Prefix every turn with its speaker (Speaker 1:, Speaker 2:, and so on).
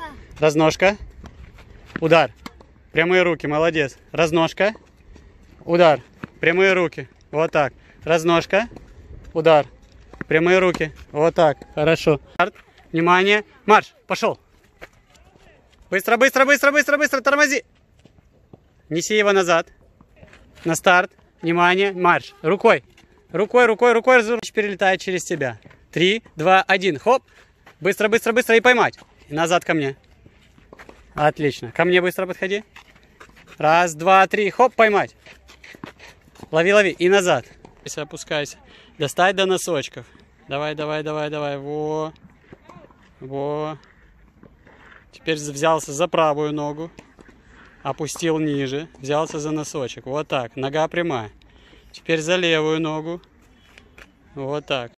Speaker 1: Разножка. Удар. Прямые руки, молодец. Разножка. Удар. Прямые руки. Вот так. Разножка. Удар. Прямые руки. Вот так. Хорошо. Старт. Внимание. Марш. Пошел. Быстро, быстро, быстро, быстро, быстро. Тормози. Неси его назад. На старт. Внимание. Марш. Рукой. Рукой, рукой, рукой. Перелетает через тебя. 3, 2, 1. Хоп. Быстро, быстро, быстро. И поймать. И назад ко мне. Отлично. Ко мне быстро подходи. Раз, два, три. Хоп, поймать. Лови, лови. И назад. Опускайся. Достать до носочков. Давай, давай, давай, давай. Во. Во. Теперь взялся за правую ногу. Опустил ниже. Взялся за носочек. Вот так. Нога прямая. Теперь за левую ногу. Вот так.